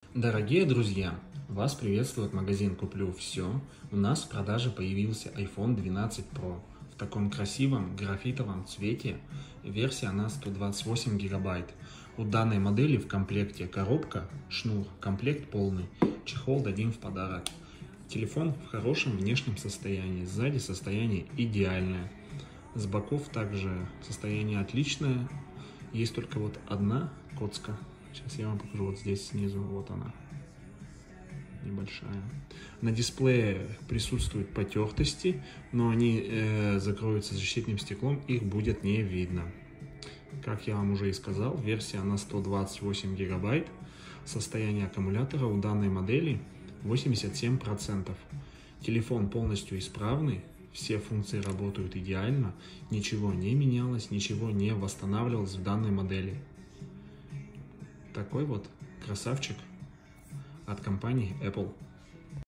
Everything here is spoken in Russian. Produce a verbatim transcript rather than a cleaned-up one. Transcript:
Дорогие друзья, вас приветствует магазин «Куплю все». У нас в продаже появился айфон двенадцать про в таком красивом графитовом цвете. Версия она сто двадцать восемь гигабайт. У данной модели в комплекте коробка, шнур, комплект полный, чехол дадим в подарок. Телефон в хорошем внешнем состоянии, сзади состояние идеальное. С боков также состояние отличное. Есть только вот одна коцка. Сейчас я вам покажу, вот здесь снизу, вот она, небольшая. На дисплее присутствуют потертости, но они э, закроются защитным стеклом, их будет не видно. Как я вам уже и сказал, версия на сто двадцать восемь гигабайт. Состояние аккумулятора у данной модели восемьдесят семь процентов. Телефон полностью исправный, все функции работают идеально, ничего не менялось, ничего не восстанавливалось в данной модели. Такой вот красавчик от компании Apple.